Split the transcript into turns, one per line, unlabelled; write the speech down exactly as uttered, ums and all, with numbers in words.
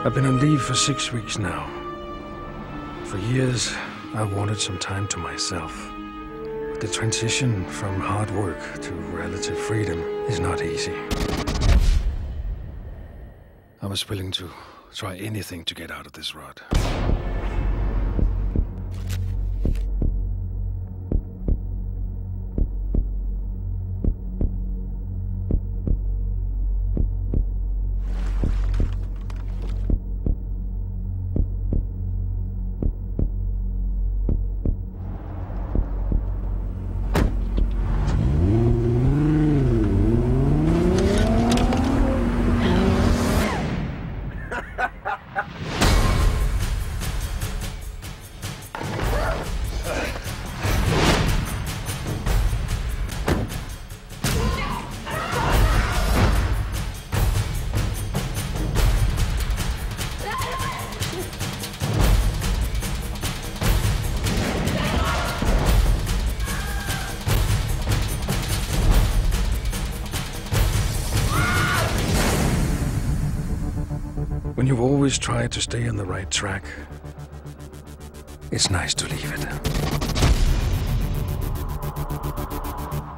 I've been on leave for six weeks now. For years, I wanted some time to myself. But the transition from hard work to relative freedom is not easy. I was willing to try anything to get out of this rut. When you've always tried to stay on the right track, it's nice to leave it.